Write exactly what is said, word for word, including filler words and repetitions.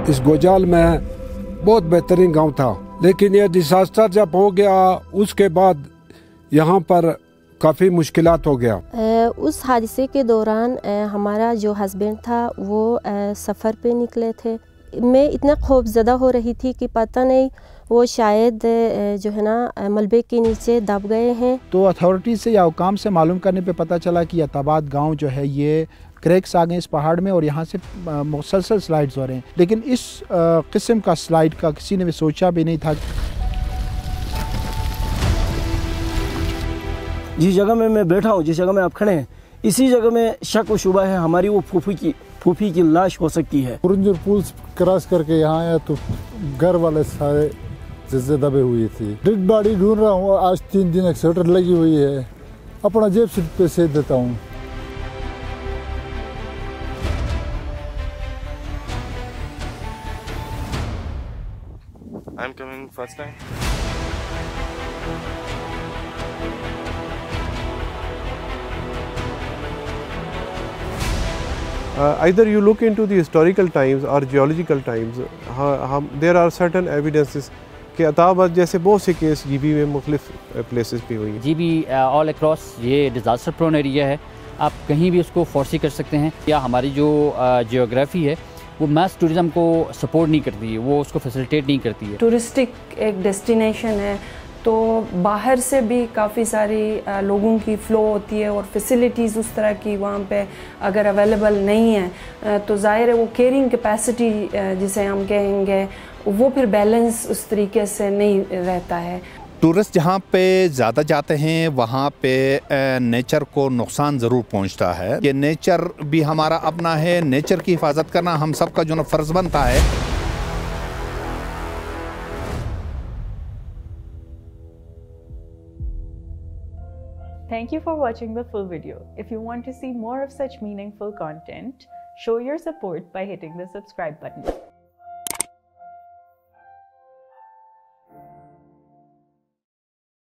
इस गोजाल में बहुत बेहतरीन गांव था, लेकिन ये डिजास्टर जब हो गया उसके बाद यहाँ पर काफ़ी मुश्किलात हो गया। उस हादसे के दौरान हमारा जो हस्बैंड था वो सफ़र पे निकले थे। मैं इतना खौफज़दा हो रही थी कि पता नहीं वो शायद जो है ना मलबे के नीचे दब गए हैं। तो अथॉरिटी से या हुकाम से मालूम करने पे पता चला कि अताबाद गांव जो है ये क्रैक्स आ गए इस पहाड़ में और यहाँ से मुसलसल स्लाइड्स हो रहे हैं, लेकिन इस किस्म का स्लाइड का किसी ने भी सोचा भी नहीं था। जिस जगह में मैं बैठा हूँ, जिस जगह में आप खड़े हैं, इसी जगह में शक व शुबा है हमारी वो फूफी की फूफी की लाश हो सकती है। पुरंजर पुल क्रॉस करके यहाँ आया तो घर वाले सारे जैसे दबे हुए थे। डेड बॉडी ढूंढ रहा हूँ, आज तीन दिन एक्सीटर लगी हुई है, अपना जेब से पैसे देता हूँ। I'm coming first time. Uh, either you look into the historical times or geological times, हम there are certain evidences कि अताबाद जैसे बहुत से केस जीबी में मुख्तलिफ प्लेसेस पे हुई हैं। जीबी ऑल अक्रॉस ये डिज़ास्टर प्रोन एरिया है, आप कहीं भी उसको फोर्सी कर सकते हैं। या हमारी जो जियोग्राफी है वो मैस टूरिज़म को सपोर्ट नहीं करती है, वो उसको फैसिलिटेट नहीं करती है। टूरिस्टिक एक डेस्टिनेशन है तो बाहर से भी काफ़ी सारी लोगों की फ़्लो होती है और फैसिलिटीज़ उस तरह की वहाँ पे अगर अवेलेबल नहीं है तो ज़ाहिर है वो कैरिंग कैपेसिटी जिसे हम कहेंगे वो फिर बैलेंस उस तरीके से नहीं रहता है। टूरिस्ट जहाँ पे ज़्यादा जाते हैं वहाँ पे नेचर को नुकसान ज़रूर पहुँचता है। ये नेचर भी हमारा अपना है, नेचर की हिफाजत करना हम सबका जो ना फ़र्ज़ बनता है। Thank you for watching the full video. If you want to see more of such meaningful content, show your support by hitting the subscribe button.